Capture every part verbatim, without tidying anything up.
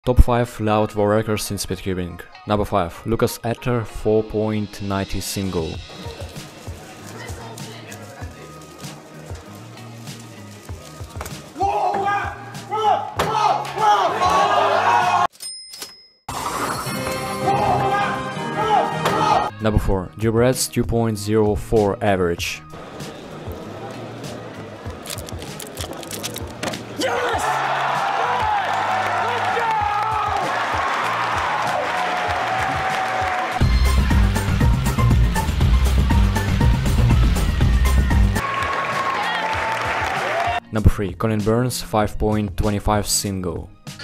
Top five loud war records in speedcubing. Number five. Lucas Etter four point ninety single. Number four. Jubret's two point zero four average. Yes! Number three. Colin Burns five point two five single.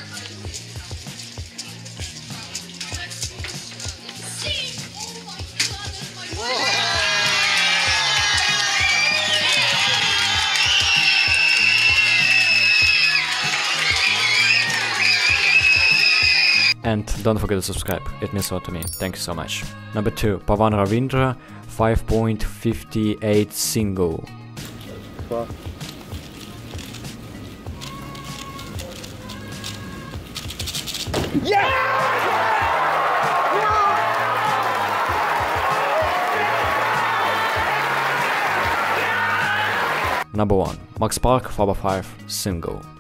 And don't forget to subscribe, it means a lot to me, thank you so much. Number two. Pavan Ravindra five point five eight single. Wow. Yeah! Number one. Max Park Faber five single.